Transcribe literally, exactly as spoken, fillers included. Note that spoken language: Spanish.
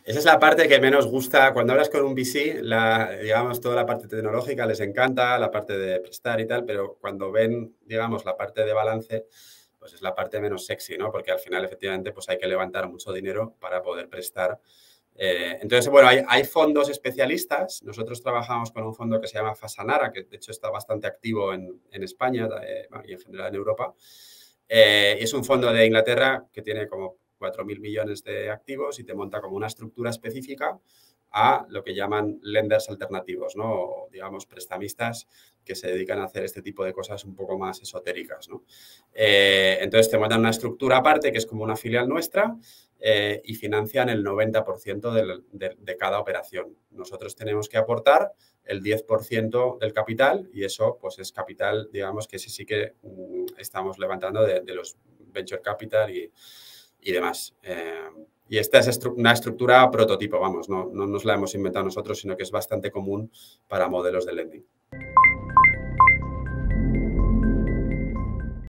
Esa es la parte que menos gusta. Cuando hablas con un V C, la, digamos, toda la parte tecnológica les encanta, la parte de prestar y tal, pero cuando ven, digamos, la parte de balance, pues es la parte menos sexy, ¿no? Porque al final, efectivamente, pues hay que levantar mucho dinero para poder prestar. Eh, entonces, bueno, hay, hay fondos especialistas. Nosotros trabajamos con un fondo que se llama Fasanara, que de hecho está bastante activo en, en España eh, y en general en Europa. Eh, y es un fondo de Inglaterra que tiene como cuatro mil millones de activos y te monta como una estructura específica a lo que llaman lenders alternativos, ¿no? O, digamos, prestamistas que se dedican a hacer este tipo de cosas un poco más esotéricas, ¿no? Eh, entonces te montan una estructura aparte que es como una filial nuestra eh, y financian el noventa por ciento de, de, de cada operación. Nosotros tenemos que aportar el diez por ciento del capital y eso pues es capital, digamos que ese sí que um, estamos levantando de, de los venture capital y, y demás. Eh, y esta es estru una estructura prototipo, vamos, no, no nos la hemos inventado nosotros, sino que es bastante común para modelos de lending.